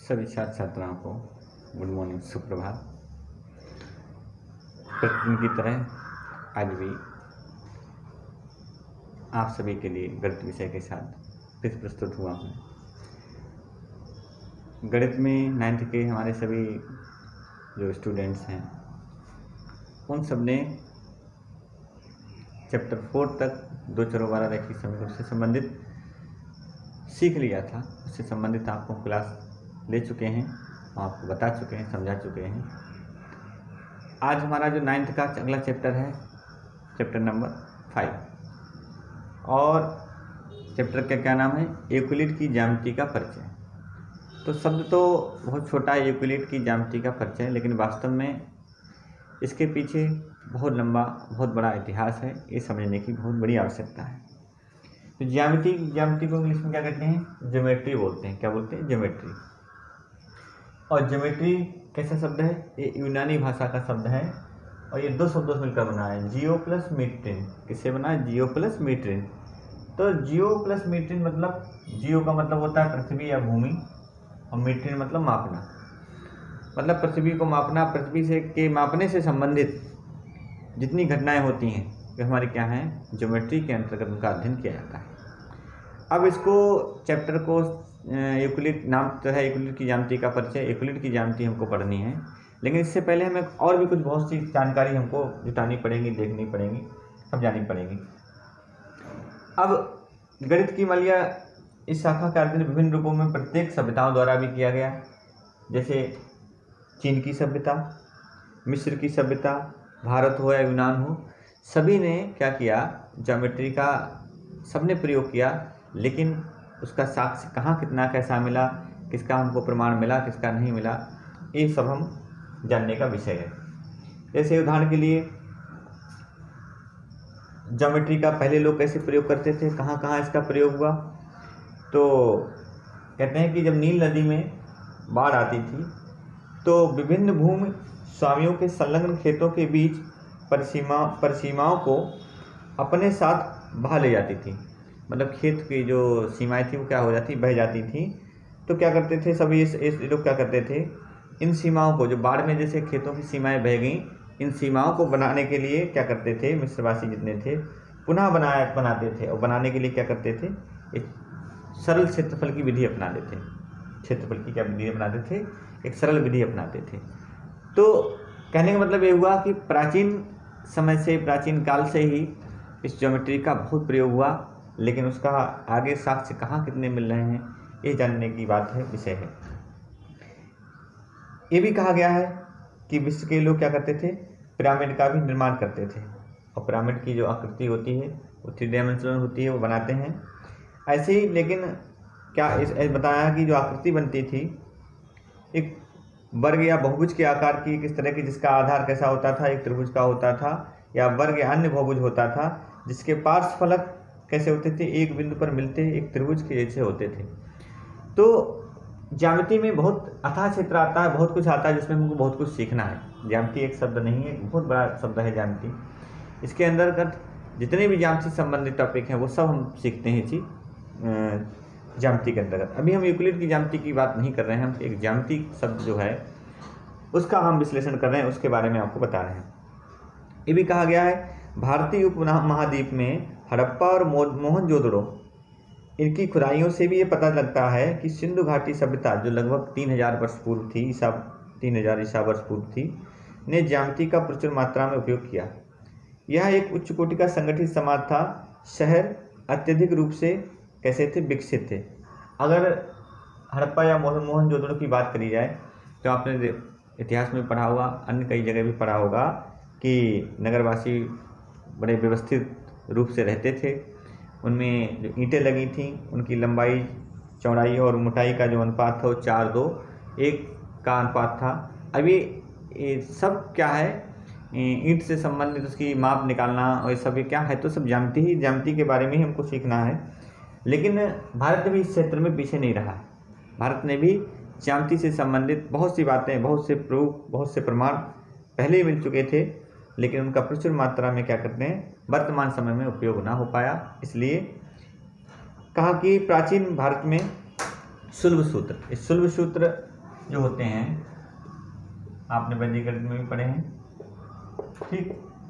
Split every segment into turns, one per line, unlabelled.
सभी छात्र छात्राओं को गुड मॉर्निंग, सुप्रभात। प्रतिदिन की तरह आज भी आप सभी के लिए गणित विषय के साथ फिर प्रस्तुत हुआ हूँ। गणित में 9th के हमारे सभी जो स्टूडेंट्स हैं उन सब ने चैप्टर 4 तक दो चरों वाला रैखिक समीकरण से संबंधित सीख लिया था। उससे संबंधित आपको क्लास ले चुके हैं, आपको बता चुके हैं, समझा चुके हैं। आज हमारा जो 9th का अगला चैप्टर है, चैप्टर नंबर 5, और चैप्टर का क्या नाम है? यूक्लिड की ज्यामिति का परिचय। तो शब्द तो बहुत छोटा है, यूक्लिड की ज्यामिति का परिचय, लेकिन वास्तव में इसके पीछे बहुत लंबा, बहुत बड़ा इतिहास है। ये समझने की बहुत बड़ी आवश्यकता है। तो ज्यामिति को इंग्लिश में क्या कहते हैं? ज्योमेट्री बोलते हैं। क्या बोलते हैं? ज्योमेट्री। और ज्योमेट्री कैसा शब्द है? ये यूनानी भाषा का शब्द है और ये दो शब्दों से मिलकर बना है, जियो प्लस मीट्रिन। किससे बना है? जियो प्लस मीट्रिन। तो जियो प्लस मीट्रिन मतलब, जियो का मतलब होता है पृथ्वी या भूमि, और मीट्रिन मतलब मापना, मतलब पृथ्वी को मापना। पृथ्वी से के मापने से संबंधित जितनी घटनाएं होती हैं वे हमारे क्या हैं? ज्योमेट्री के अंतर्गत उनका अध्ययन किया जाता है। अब इसको चैप्टर को यूक्लिड नाम तो है, यूक्लिड की ज्यामिति का परिचय। यूक्लिड की ज्यामिति हमको पढ़नी है, लेकिन इससे पहले हमें और भी कुछ बहुत सी जानकारी हमको जुटानी पड़ेगी, देखनी पड़ेगी, समझानी पड़ेगी। अब गणित की मालिया इस शाखा का अध्ययन विभिन्न रूपों में प्रत्येक सभ्यताओं द्वारा भी किया गया, जैसे चीन की सभ्यता, मिस्र की सभ्यता, भारत हो या यूनान हो, सभी ने क्या किया? ज्योमेट्री का सबने प्रयोग किया, लेकिन उसका साक्ष्य कहाँ कितना कैसा मिला, किसका हमको प्रमाण मिला, किसका नहीं मिला, ये सब हम जानने का विषय है। जैसे उदाहरण के लिए ज्योमेट्री का पहले लोग कैसे प्रयोग करते थे, कहाँ कहाँ इसका प्रयोग हुआ? तो कहते हैं कि जब नील नदी में बाढ़ आती थी तो विभिन्न भूमि स्वामियों के संलग्न खेतों के बीच परिसीमाओं को अपने साथ बहा ले जाती थी। मतलब खेत की जो सीमाएं थी वो क्या हो जाती? बह जाती थी। तो क्या करते थे सभी इस लोग क्या करते थे? इन सीमाओं को, जो बाढ़ में जैसे खेतों की सीमाएं बह गई, इन सीमाओं को बनाने के लिए क्या करते थे? मिस्रवासी जितने थे पुनः बनाते थे, और बनाने के लिए क्या करते थे? एक सरल क्षेत्रफल की विधि अपनाते थे। क्षेत्रफल की क्या विधि अपनाते थे? एक सरल विधि अपनाते थे। तो कहने का मतलब ये हुआ कि प्राचीन समय से, प्राचीन काल से ही इस ज्योमेट्री का बहुत प्रयोग हुआ, लेकिन उसका आगे साक्ष्य कहाँ कितने मिल रहे हैं ये जानने की बात है, विषय है। ये भी कहा गया है कि विश्व के लोग क्या करते थे? पिरामिड का भी निर्माण करते थे, और पिरामिड की जो आकृति होती है वो 3 डायमेंशनल होती है, वो बनाते हैं ऐसे ही। लेकिन क्या इस बताया कि जो आकृति बनती थी एक वर्ग या बहुभुज के आकार की, किस तरह की, जिसका आधार कैसा होता था? एक त्रिभुज का होता था, या वर्ग या अन्य बहुभुज होता था, जिसके पार्श्वफलक कैसे होते थे? एक बिंदु पर मिलते एक त्रिभुज के जैसे होते थे। तो ज्यामिति में बहुत अथाह क्षेत्र आता है, बहुत कुछ आता है जिसमें हमको बहुत कुछ सीखना है। ज्यामिति एक शब्द नहीं है, बहुत बड़ा शब्द है ज्यामिति। इसके अंतर्गत जितने भी ज्यामिति संबंधित टॉपिक हैं वो सब हम सीखते हैं इसी ज्यामिति के अंतर्गत। अभी हम यूक्लिड की ज्यामिति की बात नहीं कर रहे हैं, हम एक ज्यामिति शब्द जो है उसका हम विश्लेषण कर रहे हैं, उसके बारे में आपको बता रहे हैं। ये भी कहा गया है भारतीय उपमहाद्वीप में हड़प्पा और मोहनजोदड़ो, इनकी खुदाइयों से भी ये पता लगता है कि सिंधु घाटी सभ्यता, जो लगभग 3000 वर्ष पूर्व थी, 3000 ईसा वर्ष पूर्व थी, ने ज्यामिति का प्रचुर मात्रा में उपयोग किया। यह एक उच्च कोटि का संगठित समाज था। शहर अत्यधिक रूप से कैसे थे? विकसित थे। अगर हड़प्पा या मोहनजोदड़ो की बात करी जाए तो आपने इतिहास में पढ़ा होगा, अन्य कई जगह भी पढ़ा होगा कि नगरवासी बड़े व्यवस्थित रूप से रहते थे। उनमें जो ईंटें लगी थीं उनकी लंबाई, चौड़ाई और मोटाई का जो अनुपात था वो 4:2:1 का अनुपात था। अभी ये सब क्या है? ईंट से संबंधित उसकी माप निकालना और ये सब क्या है? तो सब ज्यामिति के बारे में ही हमको सीखना है। लेकिन भारत भी इस क्षेत्र में पीछे नहीं रहा। भारत ने भी ज्यामिति से संबंधित बहुत सी बातें, बहुत से प्रूफ, बहुत से प्रमाण पहले ही मिल चुके थे, लेकिन उनका प्रचुर मात्रा में क्या करते हैं? वर्तमान समय में उपयोग ना हो पाया। इसलिए कहा कि प्राचीन भारत में शुल्ब सूत्र, इस शुल्ब सूत्र जो होते हैं आपने वैदिक गणित में भी पढ़े हैं, ठीक।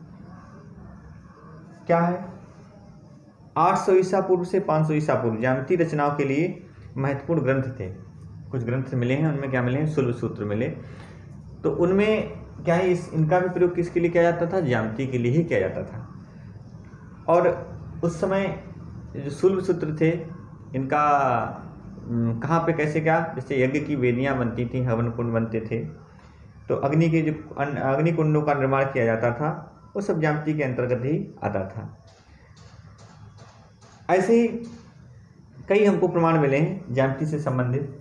क्या है, 800 ईसा पूर्व से 500 ईसा पूर्व ज्यामितीय रचनाओं के लिए महत्वपूर्ण ग्रंथ थे। कुछ ग्रंथ मिले हैं, उनमें क्या मिले हैं, सुलभ सूत्र मिले। तो उनमें क्या है, इनका भी प्रयोग किसके लिए किया जाता था, ज्यामिति के लिए ही किया जाता था। और उस समय जो सुलभ सूत्र थे इनका कहाँ पे कैसे क्या, जैसे यज्ञ की वेदियाँ बनती थी, हवन कुंड बनते थे, तो अग्नि के जो अग्नि कुंडों का निर्माण किया जाता था वो सब ज्यामिति के अंतर्गत ही आता था। ऐसे ही कई हमको प्रमाण मिले हैं ज्यामिति से संबंधित।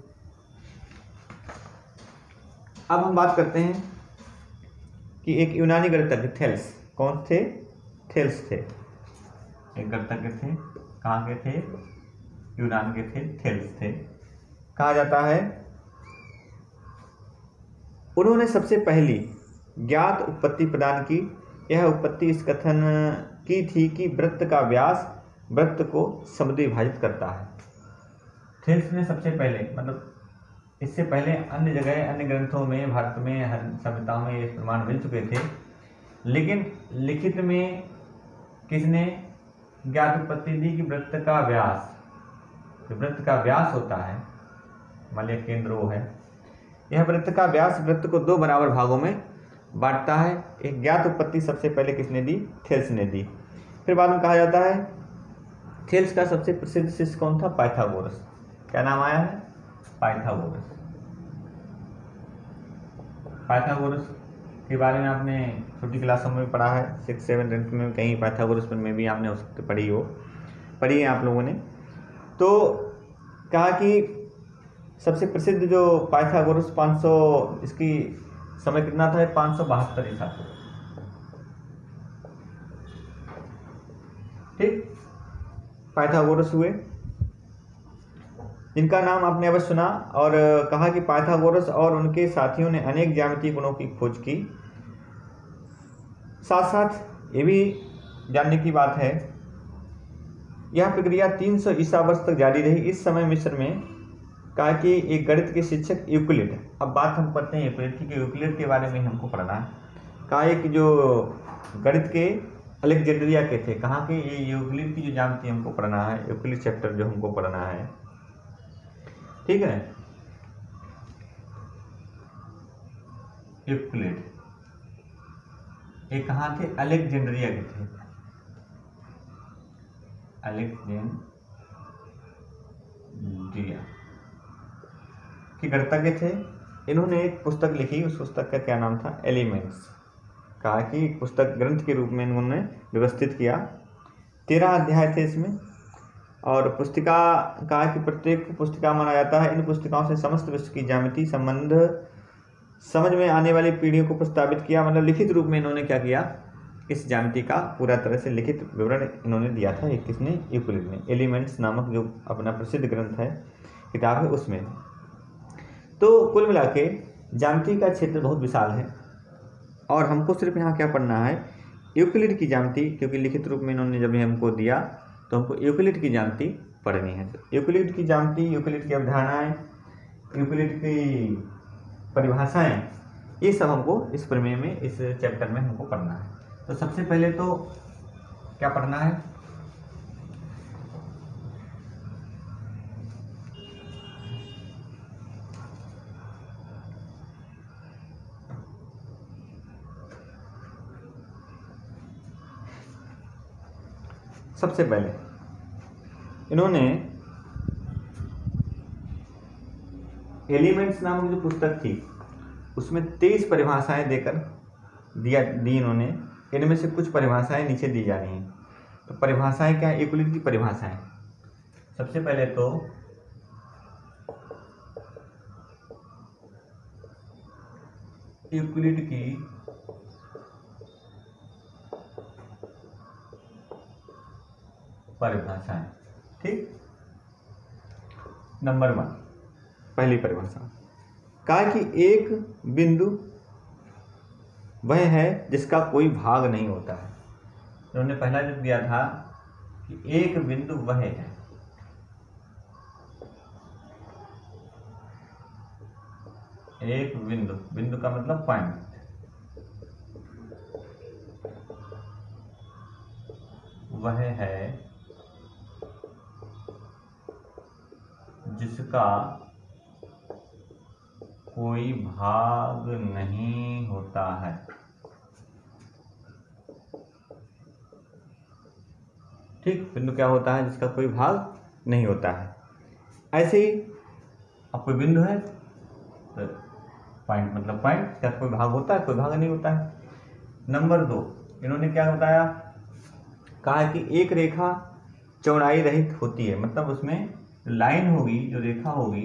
अब हम बात करते हैं कि एक यूनानी गणितज्ञ थेल्स, कौन थे, थेल्स थे, एक गणितज्ञ थे, कहाँ के थे, यूनान के थे, थेल्स थे। कहा जाता है उन्होंने सबसे पहली ज्ञात उत्पत्ति प्रदान की। यह उत्पत्ति इस कथन की थी कि वृत्त का व्यास वृत्त को समद्विभाजित करता है। थेल्स ने सबसे पहले, मतलब इससे पहले अन्य जगह अन्य ग्रंथों में भारत में हर सभ्यताओं में ये प्रमाण मिल चुके थे, लेकिन लिखित में किसने ज्ञात उत्पत्ति दी कि वृत्त का व्यास, जो वृत्त का व्यास होता है, मान लिया केंद्र वो है, यह वृत्त का व्यास वृत्त को दो बराबर भागों में बांटता है। एक ज्ञात उत्पत्ति सबसे पहले किसने दी, थेल्स ने दी। फिर बाद में कहा जाता है थेल्स का सबसे प्रसिद्ध शिष्य कौन था, पाइथागोरस। क्या नाम आया है, पाइथागोरस। पाइथागोरस के बारे में आपने छोटी क्लासों में पढ़ा है, 6-7 में कहीं पाइथागोरस में भी आपने हो सकते पढ़ी है आप लोगों ने। तो कहा कि सबसे प्रसिद्ध जो पाइथागोरस 500, इसकी समय कितना था, 572 ईसा पूर्व, ठीक, पाइथागोरस हुए, जिनका नाम आपने अवश्य सुना। और कहा कि पाइथागोरस और उनके साथियों ने अनेक ज्यामितीय गुणों की खोज की। साथ साथ ये भी जानने की बात है, यह प्रक्रिया 300 ईसा वर्ष तक जारी रही। इस समय मिस्र में कहा कि एक गणित के शिक्षक यूक्लिड, अब बात हम करते हैं यूक्लिड की, यूक्लिड के बारे में हमको पढ़ना है। कहा एक जो गणित के अलेक्जेंड्रिया के थे, कहाँ के, ये यूक्लिड की जो ज्यामिति हमको पढ़ना है, यूक्लिड चैप्टर जो हमको पढ़ना है, ठीक है। यूक्लिड ये कहाँ थे, अलेक्जेंड्रिया के थे, अलेक्जेंड्रिया के गणितज्ञ थे। इन्होंने एक पुस्तक लिखी, उस पुस्तक का क्या नाम था, एलिमेंट्स। कहा कि पुस्तक ग्रंथ के रूप में इन्होंने व्यवस्थित किया। 13 अध्याय थे इसमें, और पुस्तिका, कहा कि प्रत्येक पुस्तिका माना जाता है। इन पुस्तिकाओं से समस्त विश्व की ज्यामिति संबंध समझ में आने वाली पीढ़ियों को प्रस्तावित किया। मतलब लिखित रूप में इन्होंने क्या किया, इस ज्यामिति का पूरा तरह से लिखित विवरण इन्होंने दिया था। एक किसने, यूक्लिड ने। एलिमेंट्स नामक जो अपना प्रसिद्ध ग्रंथ है, किताब है, उसमें। तो कुल मिला के ज्यामिति का क्षेत्र बहुत विशाल है, और हमको सिर्फ यहाँ क्या पढ़ना है, यूक्लिड की ज्यामिति, क्योंकि लिखित रूप में इन्होंने जब हमको दिया तो हमको यूक्लिड की ज्यामिति पढ़नी है। तो यूक्लिड की ज्यामिति, यूक्लिड की अवधारणाएं, यूक्लिड की परिभाषाएं, ये सब हमको इस प्रमेय में, इस चैप्टर में हमको पढ़ना है। तो सबसे पहले तो क्या पढ़ना है, सबसे पहले इन्होंने एलिमेंट्स नामक जो पुस्तक थी उसमें 23 परिभाषाएं देकर दी इन्होंने। इनमें से कुछ परिभाषाएं नीचे दी जा रही हैं। तो परिभाषाएं क्या है, यूक्लिड की परिभाषाएं। सबसे पहले तो यूक्लिड की परिभाषाएं, ठीक। नंबर 1, पहली परिभाषा, कहा कि एक बिंदु वह है जिसका कोई भाग नहीं होता है। उन्होंने पहला जो दिया था कि एक बिंदु वह है, एक बिंदु, बिंदु का मतलब पॉइंट, वह है जिसका कोई भाग नहीं होता है। ठीक, बिंदु क्या होता है? जिसका कोई भाग नहीं होता है। ऐसे ही अब कोई बिंदु है तो पॉइंट मतलब पॉइंट, क्या कोई भाग होता है? कोई भाग नहीं होता है। नंबर 2, इन्होंने क्या बताया? कहा है कि एक रेखा चौड़ाई रहित होती है, मतलब उसमें लाइन होगी, जो रेखा होगी,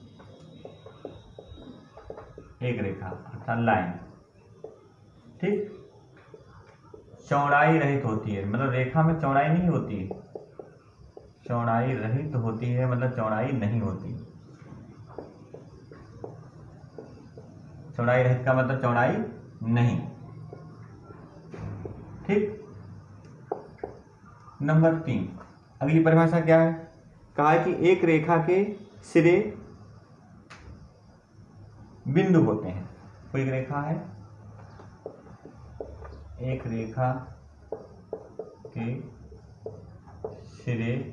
एक रेखा अर्थात लाइन, ठीक, चौड़ाई रहित होती है, मतलब रेखा में चौड़ाई नहीं होती है, चौड़ाई रहित होती है मतलब चौड़ाई नहीं होती। चौड़ाई रहित का मतलब चौड़ाई नहीं, ठीक। नंबर 3, अगली परिभाषा क्या है? कहा है कि एक रेखा के सिरे बिंदु होते हैं। कोई एक रेखा है, एक रेखा के सिरे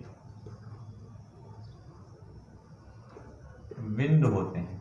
बिंदु होते हैं,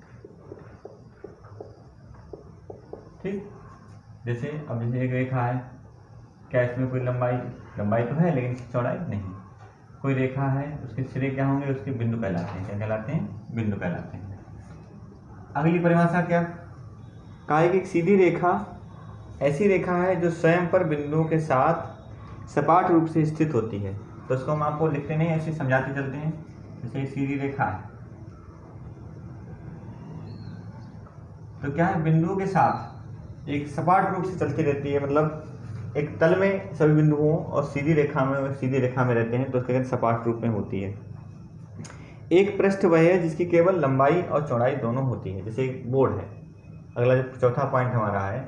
ठीक। जैसे अब जैसे एक रेखा है, क्या इसमें कोई लंबाई तो है लेकिन चौड़ाई नहीं। कोई रेखा है, उसके सिरे क्या होंगे? उसके बिंदु कहलाते हैं। क्या कहलाते हैं? बिंदु कहलाते हैं। अगली परिभाषा क्या? कहा है कि एक सीधी रेखा ऐसी रेखा है जो स्वयं पर बिंदुओं के साथ सपाट रूप से स्थित होती है। तो उसको हम आपको लिखते नहीं, ऐसे समझाते चलते हैं। जैसे एक सीधी रेखा है तो क्या है? बिंदुओं के साथ एक सपाट रूप से चलती रहती है, मतलब एक तल में सभी बिंदु हों और सीधी रेखा में रहते हैं, तो उसके सपाट रूप में होती है। एक पृष्ठ वह है जिसकी केवल लंबाई और चौड़ाई दोनों होती है। जैसे एक बोर्ड है, अगला जो चौथा पॉइंट हमारा है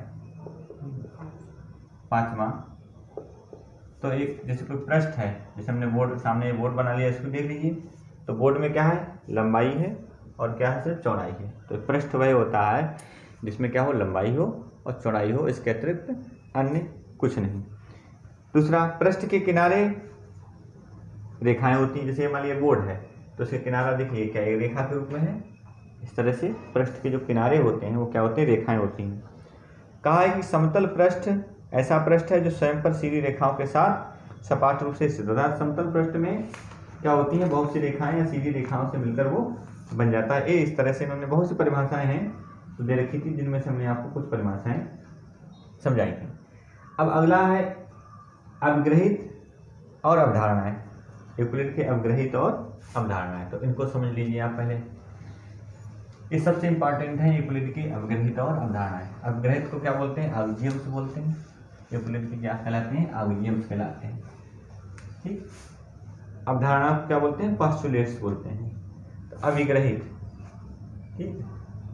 5वां, तो एक जैसे कोई पृष्ठ है, जैसे हमने बोर्ड सामने बोर्ड बना लिया, इसको देख लीजिए, तो बोर्ड में क्या है? लंबाई है और क्या है? सिर्फ चौड़ाई है। तो पृष्ठ वह होता है जिसमें क्या हो? लंबाई हो और चौड़ाई हो, इसके अतिरिक्त अन्य कुछ नहीं। दूसरा, पृष्ठ के किनारे रेखाएं होती हैं। जैसे मान लीजिए बोर्ड है तो उसके किनारा देखिए क्या एक रेखा के रूप में है। इस तरह से पृष्ठ के जो किनारे होते हैं वो क्या होते हैं? रेखाएं होती हैं। कहा है कि समतल पृष्ठ ऐसा पृष्ठ है जो स्वयं पर सीधी रेखाओं के साथ सपाट रूप से स्थित होता है। समतल पृष्ठ में क्या होती है? बहुत सी रेखाएं या सीधी रेखाओं से मिलकर वो बन जाता है। इस तरह से इन्होंने बहुत सी परिभाषाएं हैं तो दे रखी थी, जिनमें से हमने आपको कुछ परिभाषाएं समझाई थी। अब अगला है अवग्रहित और अवधारणाएं। यूक्लिड के अवग्रहित और अवधारणाएं, तो इनको समझ लीजिए आप पहले। ये सबसे इंपॉर्टेंट है यूक्लिड की अवग्रहित और अवधारणाएं। अवग्रहित को क्या बोलते हैं? ऑक्सियम्स बोलते हैं। यूक्लिड के क्या कहलाते हैं? ऑक्सियम्स कहलाते हैं, ठीक। अवधारणा को क्या बोलते हैं? पोस्टुलेट्स बोलते हैं। तो अविग्रहित, ठीक,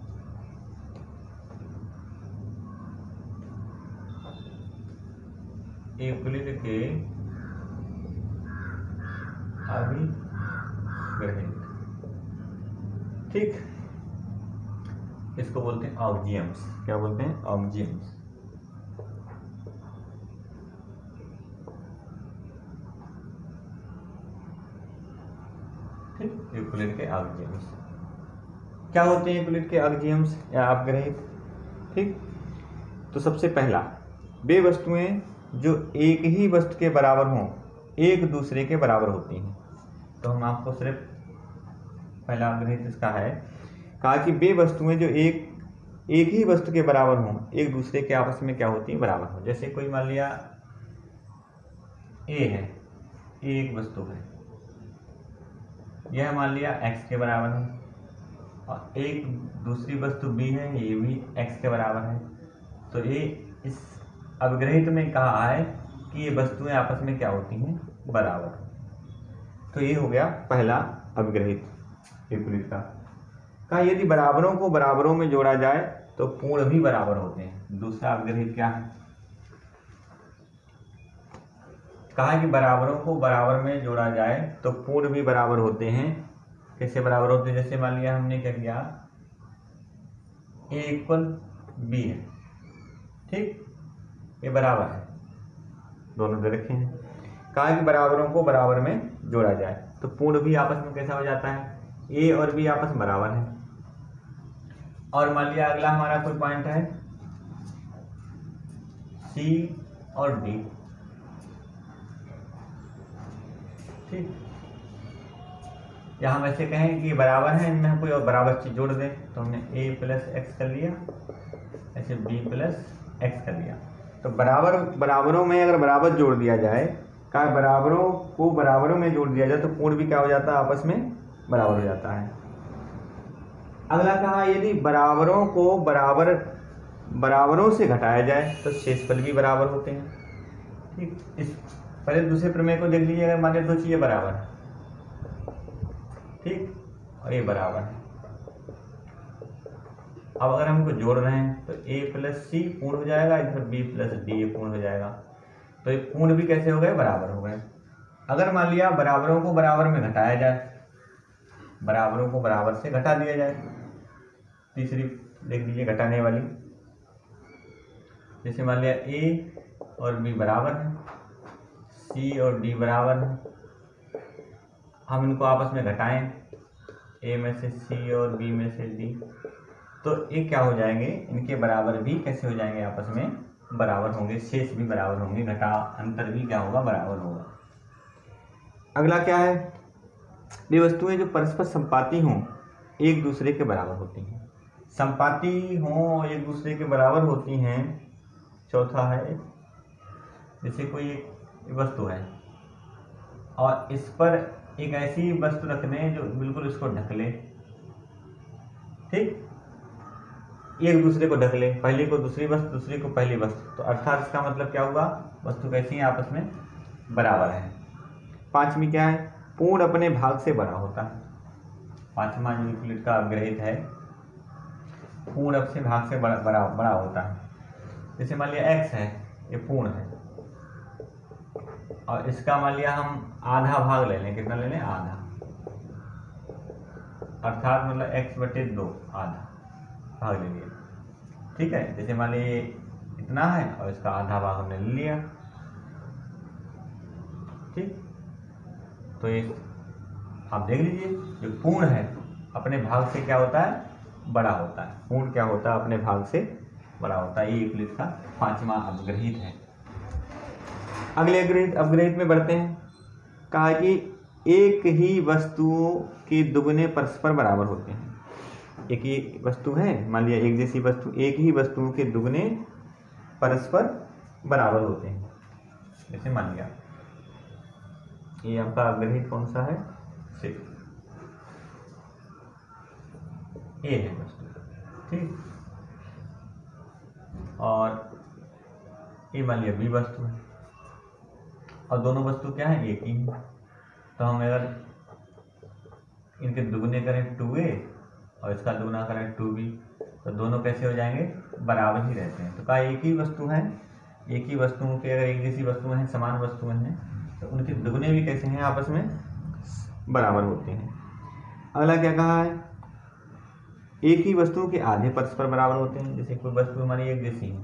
यूक्लिड के अविग्रहित, ठीक, इसको बोलते हैं ऑक्सियम्स। क्या बोलते हैं? ऑक्सियम्स, ठीक। यूक्लिड के ऑक्सियम्स क्या होते हैं? यूक्लिड के ऑक्सियम्स या अवग्रहित, ठीक। तो सबसे पहला, वे वस्तुएं जो एक ही वस्तु के बराबर हों एक दूसरे के बराबर होती हैं। तो हम आपको सिर्फ पहला अवग्रहित इसका है, कहा कि वे वस्तुएं जो एक ही वस्तु के बराबर हों एक दूसरे के आपस में क्या होती हैं? बराबर हो। जैसे कोई मान लिया ए है, एक वस्तु है, यह मान लिया x के बराबर है, और एक दूसरी वस्तु b है, ये भी x के बराबर है। तो ये इस अवग्रहित में कहा है कि ये वस्तुएं आपस में क्या होती हैं? बराबर। तो ये हो गया पहला अवग्रहित यूक्लिड का। कहा यदि बराबरों को बराबरों में जोड़ा जाए तो पूर्ण भी बराबर होते हैं। दूसरा अवग्रहित क्या है? कहा कि बराबरों को बराबर में जोड़ा जाए तो पूर्ण भी बराबर होते हैं। कैसे बराबर होते हैं? जैसे मान लिया हमने क्या किया, ए इक्वल बी है, ठीक, ये बराबर है, दोनों दे रखे हैं। कहा कि बराबरों को बराबर में जोड़ा जाए, तो पूर्ण भी आपस में कैसा हो जाता है, ए और बी आपस में बराबर है। और मान लिया अगला हमारा कोई पॉइंट है सी और डी, ठीक, या हम ऐसे कहें कि बराबर है, इनमें हम कोई और बराबर चीज जोड़ दें, तो हमने ए प्लस एक्स कर लिया, ऐसे बी प्लस एक्स कर लिया। तो बराबरों में अगर बराबर जोड़ दिया जाए, का बराबरों को बराबरों में जोड़ दिया जाए, तो पूर्ण भी क्या हो जाता है, आपस में बराबर हो जाता है। अगला कहा यदि बराबरों को बराबरों से घटाया जाए तो शेषफल भी बराबर होते हैं, ठीक। इस पहले दूसरे प्रमेय को देख लीजिए, अगर मान लीजिए दो चीजें बराबर है, ठीक, और ये बराबर है, अब अगर हम इनको जोड़ रहे हैं तो a प्लस सी पूर्ण हो जाएगा, इधर b प्लस डी पूर्ण हो जाएगा, तो ये पूर्ण भी कैसे हो गए, बराबर हो गए। अगर मान लिया बराबरों को बराबर में घटाया जाए, बराबरों को बराबर से घटा दिया जाए, तीसरी देख लीजिए घटाने वाली, जैसे मान लिया a और b बराबर है, c और d बराबर है, हम इनको आपस में घटाएं, a में से c और b में से d, तो ये क्या हो जाएंगे, इनके बराबर भी कैसे हो जाएंगे, आपस में बराबर होंगे, शेष भी बराबर होंगे, घटा अंतर भी क्या होगा, बराबर होगा। अगला क्या है, ये वस्तुएं जो परस्पर संपाती हों एक दूसरे के बराबर होती हैं, संपाती हों एक दूसरे के बराबर होती हैं। चौथा है, जैसे कोई एक वस्तु है और इस पर एक ऐसी वस्तु रख दें जो बिल्कुल इसको ढक ले, ठीक, एक दूसरे को ढक ले, पहले को दूसरी वस्तु, दूसरी को पहली वस्तु, तो अर्थात इसका मतलब क्या हुआ, वस्तु कैसी है, आपस में बराबर है। पांचवी क्या है, पूर्ण अपने भाग से बड़ा होता है, पांचवा जो यूक्लिड का अवग्रहित है, पूर्ण अपने भाग से बड़ा होता है। जैसे मान लिया x है, ये पूर्ण है, और इसका मान लिया हम आधा भाग ले लें, कितना ले लें, आधा, अर्थात मतलब x/2 आधा भाग ले लिया, ठीक है। जैसे मान लीजिए इतना है और इसका आधा भाग हमने ले लिया, ठीक, तो ये आप देख लीजिए, जो पूर्ण है अपने भाग से क्या होता है, बड़ा होता है, पूर्ण क्या होता है, अपने भाग से बड़ा होता है। ये यूक्लिड का पांचवा अवग्रहित है। अगले अवग्रहित में बढ़ते हैं। कहा कि एक ही वस्तुओं के दुगने परस्पर बराबर होते हैं। एक ही वस्तु है, मान लिया एक जैसी वस्तु, एक ही वस्तुओं के दुगने परस्पर बराबर होते हैं। जैसे मान लिया ये आपका अवग्रहित कौन सा है, 6, ए है वस्तु, ठीक, और ये मान लिया बी वस्तु है, और दोनों वस्तु क्या है, एक ही है। तो हम अगर इनके दुगने करें 2a और इसका दुगना करें 2b, तो दोनों कैसे हो जाएंगे, बराबर ही रहते हैं। तो कहा एक ही वस्तु है, एक ही वस्तुओं के अगर एक जैसी वस्तुएं हैं, समान वस्तुएं हैं, तो उनके दुगने भी कैसे हैं, आपस में बराबर होते हैं। अगला क्या कहा है, एक ही वस्तुओं के आधे परस्पर बराबर होते हैं। जैसे कोई वस्तु हमारी एक जैसी है,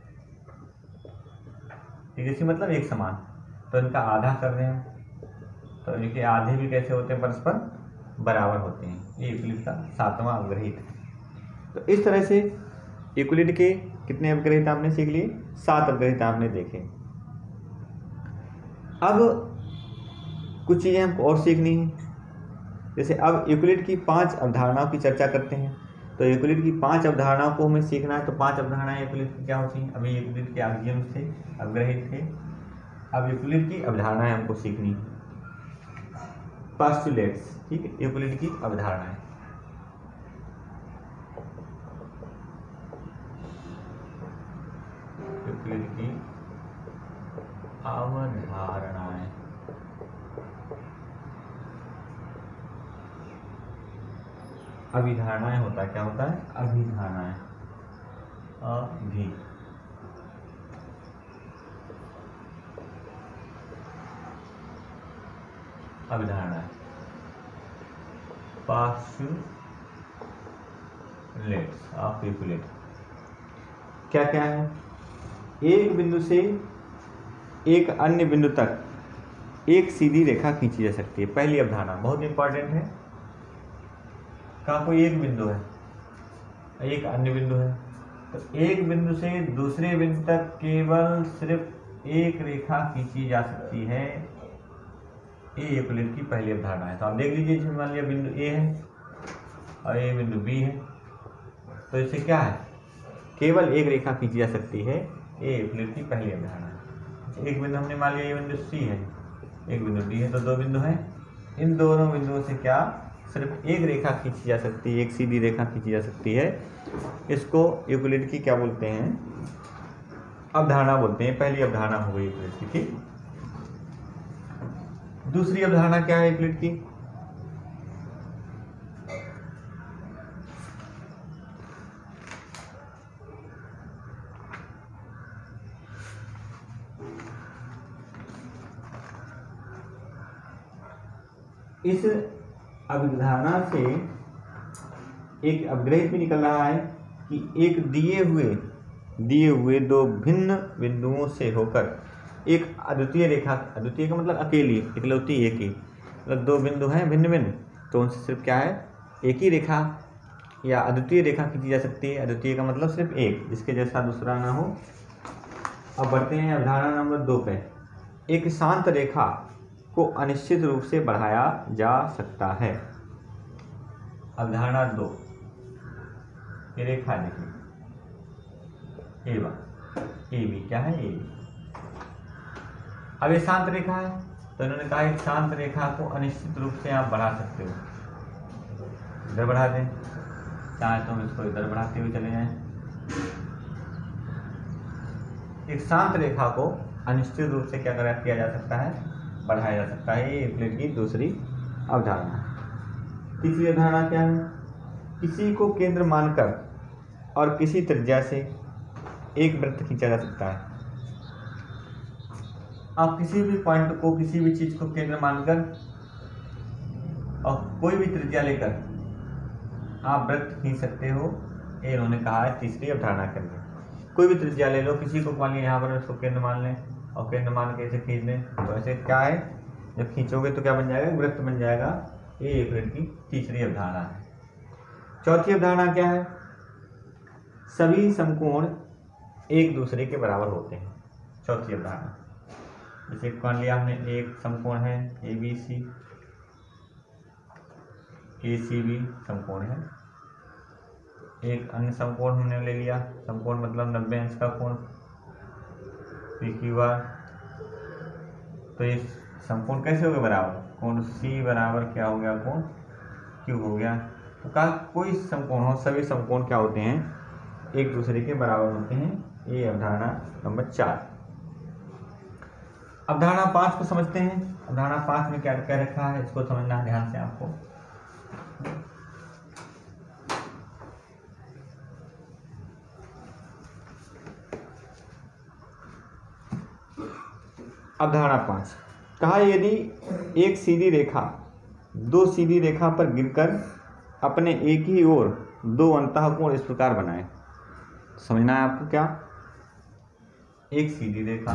एक जैसी मतलब एक समान, तो इनका आधा कर रहे हैं, तो इनके आधे भी कैसे होते हैं, परस्पर बराबर होते हैं। ये यूक्लिड का 7वां अवग्रहित है। तो इस तरह से यूक्लिड के कितने अवग्रहित आपने सीख लिए, 7 अवग्रहित आपने देखे। अब कुछ चीज़ें हमको और सीखनी है। जैसे अब यूक्लिड की 5 अवधारणाओं की चर्चा करते हैं। तो यूक्लिड की 5 अवधारणाओं को हमें सीखना है। तो 5 अवधारणाएं यूक्लिड की क्या होती हैं, अभी यूक्लिड के आक्सियम्स थे, अवग्रहित थे, अब यूक्लिड की अवधारणाएं हमको सीखनी है, पोस्टुलेट्स, ठीक है, यूक्लिड की अवधारणाएं। यूक्लिड की अवधारणाएं, अभिधारणाएं होता है, क्या होता है, अभिधारणाएं, अभिधारणाएं, पोस्टुलेट्स, लेट्स ऑफ यूक्लिड क्या क्या है? एक बिंदु से एक अन्य बिंदु तक एक सीधी रेखा खींची जा सकती है। पहली अवधारणा बहुत इंपॉर्टेंट है। कहाँ कोई एक बिंदु है, एक अन्य बिंदु है, तो एक बिंदु से दूसरे बिंदु तक केवल सिर्फ एक रेखा खींची जा सकती है। ये यूक्लिड की पहली अवधारणा है। तो आप देख लीजिए, मान लिया बिंदु ए है और ये बिंदु बी है, तो इससे क्या है, केवल एक रेखा खींची जा सकती है। ये यूक्लिड की पहली अवधारणा है। एक बिंदु हमने मान लिया ये बिंदु सी है, एक बिंदु डी है, तो दो बिंदु हैं। इन दोनों बिंदुओं से क्या सिर्फ एक रेखा खींची जा सकती है, एक सीधी रेखा खींची जा सकती है। इसको यूक्लिड की क्या बोलते हैं? अवधारणा बोलते हैं। पहली अवधारणा हो गई यूक्लिड की। ठीक, दूसरी अवधारणा क्या है यूक्लिड की? इस अवधारणा से एक अपग्रहित भी निकल रहा है कि एक दिए हुए दो भिन्न बिंदुओं से होकर एक अद्वितीय रेखा, अद्वितीय का मतलब अकेली, इकलौती एक ही, मतलब दो बिंदु हैं भिन्न भिन्न, तो उनसे सिर्फ क्या है, एक ही रेखा या अद्वितीय रेखा खींची जा सकती है। अद्वितीय का मतलब सिर्फ एक, जिसके जैसा दूसरा ना हो। अब बढ़ते हैं अवधारणा नंबर 2 पे। एक शांत रेखा को अनिश्चित रूप से बढ़ाया जा सकता है। अवधारणा 2, ये रेखा देखिए ए बी क्या है, ए बी। अब ये शांत रेखा है, तो इन्होंने कहा एक शांत रेखा को अनिश्चित रूप से आप बढ़ा सकते हो। इधर बढ़ा दें, चाहे तो हम इसको इधर बढ़ाते हुए चले जाएं। एक शांत रेखा को अनिश्चित रूप से क्या किया जा सकता है, बढ़ाया जा सकता है। ये यूक्लिड की दूसरी अवधारणा है। तीसरी अवधारणा क्या है? किसी को केंद्र मानकर और किसी त्रिज्या से एक वृत्त खींचा जा सकता है। आप किसी भी पॉइंट को, किसी भी चीज को केंद्र मानकर और कोई भी त्रिज्या लेकर आप वृत्त खींच सकते हो। ये इन्होंने कहा है तीसरी अवधारणा के अंदर। कोई भी त्रिज्या ले लो, किसी को मान लिया यहाँ पर उसको केंद्र मान लें और केंद्र मान के ऐसे खींच लें, तो ऐसे क्या है, जब खींचोगे तो क्या बन जाएगा, वृत्त बन जाएगा। ये यूक्लिड की तीसरी अवधारणा है। चौथी अवधारणा क्या है? सभी समकोण एक दूसरे के बराबर होते हैं। चौथी अवधारणा, जैसे मान लिया हमने एक समकोण है ABC, ACB समकोण है। एक अन्य समकोण हमने ले लिया, समकोण मतलब 90 अंश का कोण PQR। तो ये समकोण कैसे हो गया बराबर, कोण C बराबर क्या हो गया, कोण Q हो गया। तो कहा कोई समकोण हो, सभी समकोण क्या होते हैं, एक दूसरे के बराबर होते हैं। ये अवधारणा नंबर 4। अवधारणा 5 को समझते हैं। अवधारणा 5 में क्या क्या रखा है, इसको समझना है ध्यान से आपको। अवधारणा 5 कहा, यदि एक सीधी रेखा दो सीधी रेखा पर गिरकर अपने एक ही ओर दो अंतःकोण इस प्रकार बनाए। समझना है आपको क्या, एक सीधी रेखा,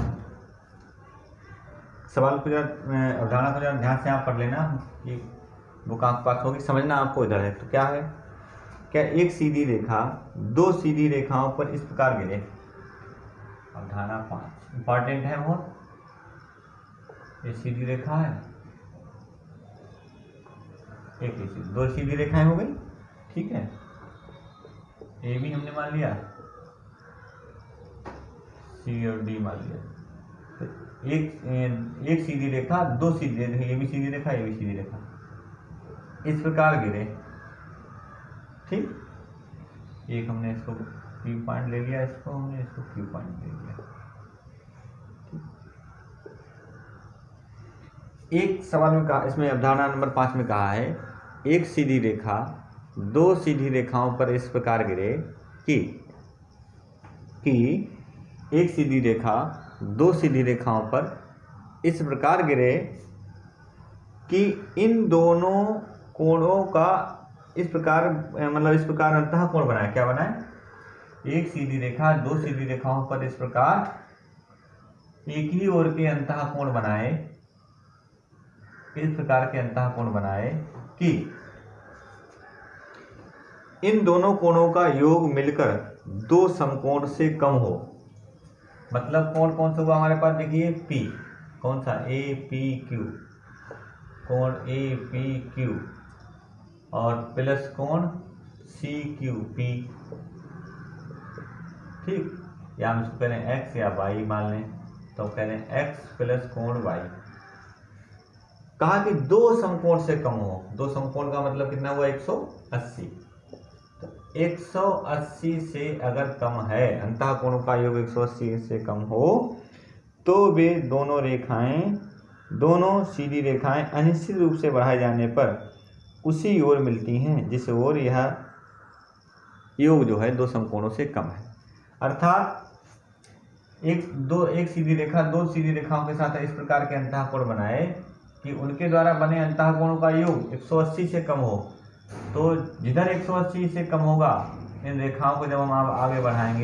सवाल को जरा, अवधारणा को जरा ध्यान से आप पढ़ लेना, ये बुक आपके पास होगी, समझना आपको इधर है। तो क्या है, क्या एक सीधी रेखा दो सीधी रेखाओं पर इस प्रकार गिरे। अवधारणा 5 इंपॉर्टेंट है बहुत। ये सीधी रेखा है, एक सीधी, दो सीधी रेखाएं हो गई, ठीक है। ए भी हमने मान लिया, सी और डी मान लिया। तो एक सीधी रेखा दो सीधी रेखा, ये भी सीधी रेखा, ये भी सीधी रेखा, इस प्रकार गिरे, ठीक। एक हमने इसको P पॉइंट ले लिया, इसको हमने इसको Q पॉइंट ले लिया। एक सवाल में कहा, इसमें अवधारणा नंबर 5 में कहा है, एक सीधी रेखा दो सीधी रेखाओं पर इस प्रकार गिरे कि एक सीधी रेखा दो सीधी रेखाओं पर इस प्रकार गिरे कि इन दोनों कोणों का इस प्रकार अंतःकोण बनाए। क्या बनाए? एक सीधी रेखा दो सीधी रेखाओं पर इस प्रकार एक ही ओर के अंतःकोण बनाए, इस प्रकार के अंतःकोण बनाए कि इन दोनों कोणों का योग मिलकर दो समकोण से कम हो। मतलब कोण कौन सा हुआ हमारे पास? देखिए P, कौन सा? APQ, कोण APQ और प्लस कोण CQP। ठीक, या हम इसको कह रहे हैं x या y मान लें, तो कह रहे हैं x प्लस कोण y। कहा कि दो समकोण से कम हो। दो समकोण का मतलब कितना हुआ? 180। तो 180 से अगर कम है, अंतःकोणों का योग 180 से कम हो, तो वे दोनों रेखाएं, दोनों सीधी रेखाएं अनिश्चित रूप से बढ़ाए जाने पर उसी ओर मिलती हैं जिस ओर यह योग जो है दो समकोणों से कम है। अर्थात एक सीधी रेखा दो सीधी रेखाओं के साथ इस प्रकार के अंतःकोण बनाए कि उनके द्वारा बने अंतःकोणों का योग 180 से कम हो। तो जिधर 180 से कम होगा, इन रेखाओं को जब हम आगे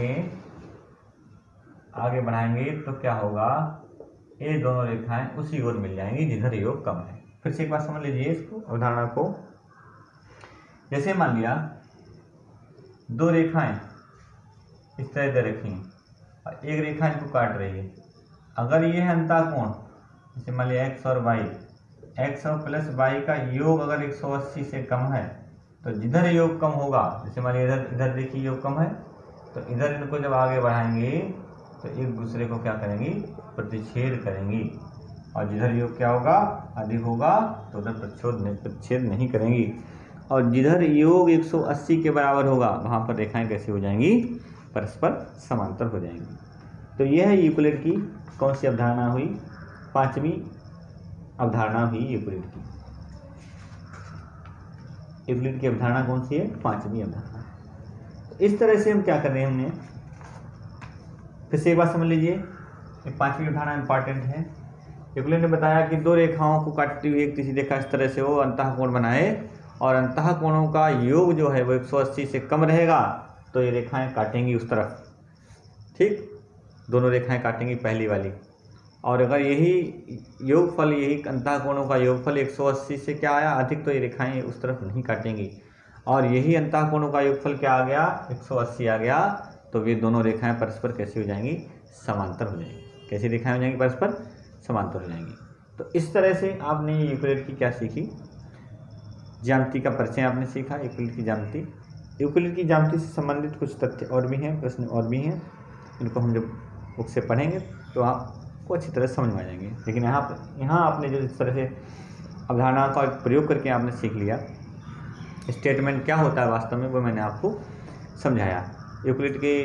बढ़ाएंगे तो क्या होगा? ये दोनों रेखाएं उसी ओर मिल जाएंगी जिधर योग कम है। फिर से एक बार समझ लीजिए इसको, अवधारणा को। जैसे मान लिया दो रेखाएं इस तरह से रखी और एक रेखा इनको काट रही है। अगर ये है अंतःकोण, जैसे मान लिया x और y, x और प्लस y का योग अगर 180 से कम है, तो जिधर योग कम होगा, जैसे मान लिया इधर देखिए योग कम है, तो इधर इनको जब आगे बढ़ाएंगे तो एक दूसरे को क्या करेंगी? प्रतिच्छेद करेंगी। और जिधर योग क्या होगा? अधिक होगा, तो उधर प्रतिच्छेद नहीं करेंगी। और जिधर योग 180 के बराबर होगा, वहाँ पर रेखाएं कैसी हो जाएंगी? परस्पर समांतर हो जाएंगी। तो यह है यूक्लिड की कौन सी अवधारणा हुई? पांचवी अवधारणा हुई यूक्लिड की। यूक्लिड की अवधारणा कौन सी है? पांचवी अवधारणा। तो इस तरह से हम क्या कर रहे हैं, हमने फिर से एक बात समझ लीजिए, पांचवी अवधारणा इंपॉर्टेंट है। यूक्लिड ने बताया कि दो रेखाओं को काटती हुई एक तीसरी रेखा इस तरह से हो अंतःकोण बनाए, और अंतःकोणों का योग जो है वो 180 से कम रहेगा, तो ये रेखाएं काटेंगी उस तरफ। ठीक, दोनों रेखाएं काटेंगी पहली वाली। और अगर यही योगफल, यही अंतःकोणों का योगफल 180 से क्या आया? अधिक, तो ये रेखाएं उस तरफ नहीं काटेंगी। और यही अंतःकोणों का योगफल क्या आ गया? 180 आ गया। तो वे दोनों रेखाएं परस्पर कैसी हो जाएंगी? समांतर हो जाएंगी। कैसी रेखाएं हो जाएंगी? परस्पर समांतर हो जाएंगी। तो इस तरह से आपने यूक्लिड की क्या सीखी? ज्यामिति का परिचय आपने सीखा, यूक्लिड की ज्यामिति। यूक्लिड की ज्यामिति से संबंधित कुछ तथ्य और भी हैं, प्रश्न और भी हैं। इनको हम जब बुक से पढ़ेंगे तो आपको अच्छी तरह समझ में आ जाएंगे। लेकिन यहाँ आपने जो इस तरह से अवधारणा का प्रयोग करके आपने सीख लिया, स्टेटमेंट क्या होता है वास्तव में, वो मैंने आपको समझाया। यूक्लिड के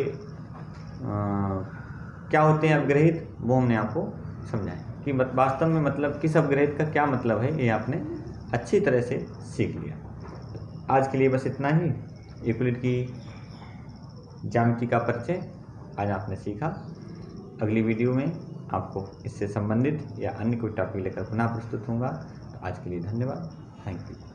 क्या होते हैं अपग्रहित, वो हमने आपको समझाया कि वास्तव में मतलब किस अपग्रहित का क्या मतलब है, ये आपने अच्छी तरह से सीख लिया। आज के लिए बस इतना ही। यूक्लिड की ज्यामिति का परिचय आज आपने सीखा। अगली वीडियो में आपको इससे संबंधित या अन्य कोई टॉपिक लेकर पुनः प्रस्तुत होऊंगा। तो आज के लिए धन्यवाद। Thank you.